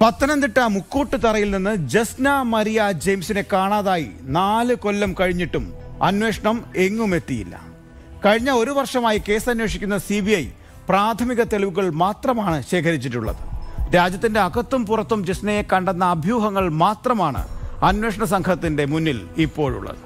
പത്തനംതിട്ട മുക്കൂട്ടുതറയിൽ നിന്ന് ജസ്ന മരിയ ജെയിംസിനെ കാണാതായി 4 കൊല്ലം കഴിഞ്ഞിട്ടും അന്വേഷണം എങ്ങുമെത്തിയില്ല. കഴിഞ്ഞ 1 വർഷമായി കേസ് അന്വേഷിക്കുന്ന CBI പ്രാഥമിക തെളിവുകൾ മാത്രമാണ് ശേഖരിച്ചിട്ടുള്ളത്. രാജ്യത്തിന്റെ അകത്തും പുറത്തും ജസ്നയെ കണ്ടെന്ന അഭ്യൂഹങ്ങൾ മാത്രമാണ് അന്വേഷണ സംഘത്തിന്റെ മുന്നിൽ ഇപ്പോഴുള്ളത്.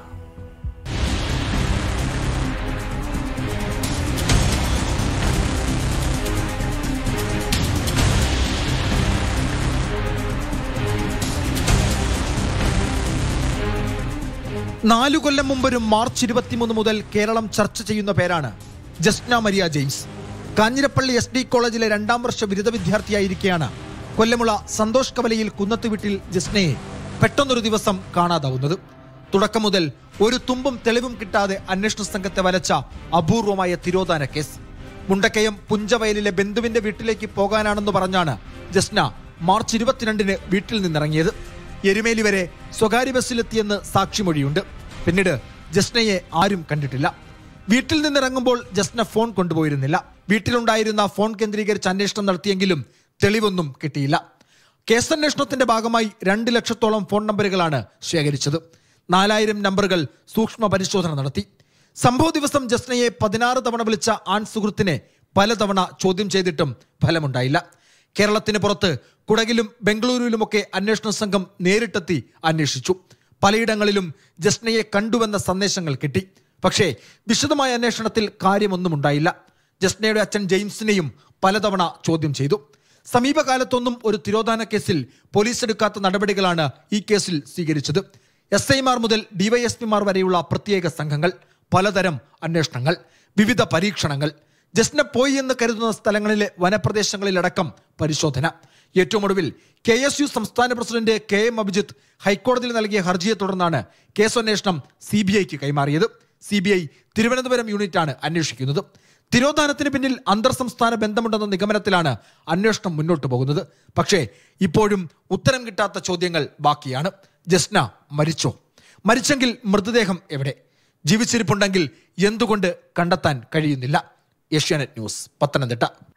നാലു കൊല്ലം മുമ്പൊരു മാർച്ച് 23 മുതൽ കേരളം ചർച്ച ചെയ്യുന്ന പേരാണ് ജസ്ന മരിയ ജെയിംസ്. കാഞ്ഞിരപ്പള്ളി SD കോളേജിലെ 2ാം വർഷ ബിരുദ വിദ്യാർത്ഥിയായിരിക്കെയാണ് കൊല്ലമുള സന്തോഷ് കവലയിൽ കുന്നത്ത് വീട്ടിൽ ജസ്നയെ പെട്ടെന്നൊരു ദിവസം കാണാതാവുന്നത്. തുടക്കം മുതൽ ഒരു തുമ്പും തെളിവും കിട്ടാതെ അന്വേഷണ സംഘത്തെ വലച്ച അപൂർവമായ തിരോധാന കേസ്. മുണ്ടക്കയം പുഞ്ചവയലിലെ ബന്ധുവിന്റെ വീട്ടിലേക്ക് പോകാനാണെന്ന് പറഞ്ഞാണ് ജസ്ന മാർച്ച് 22 വീട്ടിൽ നിന്നിറങ്ങിയത്. എരുമേലി വരെ സ്വകാര്യ ബസ്സിലെത്തിയെന്ന് സാക്ഷിമൊഴിയുണ്ട്. പിന്നീട് ജസ്നയെ ആരും കണ്ടിട്ടില്ല. വീട്ടിൽ നിന്നിറങ്ങുമ്പോൾ ജസ്ന ഫോൺ കൊണ്ടുപോയിരുന്നില്ല. വീട്ടിലുണ്ടായിരുന്ന ഫോൺ കേന്ദ്രീകരിച്ച് അന്വേഷണം നടത്തിയെങ്കിലും തെളിവൊന്നും കിട്ടിയില്ല. കേസന്വേഷണത്തിന്റെ ഭാഗമായി 2 ലക്ഷത്തോളം ഫോൺ നമ്പറുകളാണ് ശേഖരിച്ചത്. 4000 നമ്പറുകൾ സൂക്ഷ്മ പരിശോധന നടത്തി. സംഭവ ദിവസം ജസ്നയെ 16 തവണ വിളിച്ച ആൺ സുഹൃത്തിനെ പലതവണ ചോദ്യം ചെയ്തിട്ടും ഫലമുണ്ടായില്ല. കേരളത്തിന് പുറത്ത് കുടകിലും ബംഗളൂരുവിലുമൊക്കെ അന്വേഷണ സംഘം നേരിട്ടെത്തി അന്വേഷിച്ചു. പലയിടങ്ങളിലും ജസ്നയെ കണ്ടുവെന്ന സന്ദേശങ്ങൾ കിട്ടി. പക്ഷേ വിശദമായ അന്വേഷണത്തിൽ കാര്യമൊന്നും ഉണ്ടായില്ല. ജസ്നയുടെ അച്ഛൻ ജെയിംസിനെയും പലതവണ ചോദ്യം ചെയ്തു. സമീപകാലത്തൊന്നും ഒരു തിരോധാന കേസിൽ പോലീസ് എടുക്കാത്ത നടപടികളാണ് ഈ കേസിൽ സ്വീകരിച്ചത്. SIമാർ മുതൽ DYSPമാർ വരെയുള്ള പ്രത്യേക സംഘങ്ങൾ, പലതരം അന്വേഷണങ്ങൾ, വിവിധ പരീക്ഷണങ്ങൾ. ജസ്ന പോയി എന്ന് കരുതുന്ന സ്ഥലങ്ങളിലെ വനപ്രദേശങ്ങളിലടക്കം പരിശോധന. ഏറ്റവും ഒടുവിൽ KSU സംസ്ഥാന പ്രസിഡന്റ് KM അഭിജിത്ത് ഹൈക്കോടതിയിൽ നൽകിയ ഹർജിയെ തുടർന്നാണ് കേസന്വേഷണം CBIക്ക് കൈമാറിയത്. CBI തിരുവനന്തപുരം യൂണിറ്റാണ് അന്വേഷിക്കുന്നത്. തിരോധാനത്തിന് പിന്നിൽ അന്തർ സംസ്ഥാന ബന്ധമുണ്ടെന്ന നിഗമനത്തിലാണ് അന്വേഷണം മുന്നോട്ട് പോകുന്നത്. പക്ഷേ ഇപ്പോഴും ഉത്തരം കിട്ടാത്ത ചോദ്യങ്ങൾ ബാക്കിയാണ്. ജസ്ന മരിച്ചോ? മരിച്ചെങ്കിൽ മൃതദേഹം എവിടെ? ജീവിച്ചിരിപ്പുണ്ടെങ്കിൽ എന്തുകൊണ്ട് കണ്ടെത്താൻ കഴിയുന്നില്ല? ഏഷ്യാനെറ്റ് ന്യൂസ്, പത്തനംതിട്ട.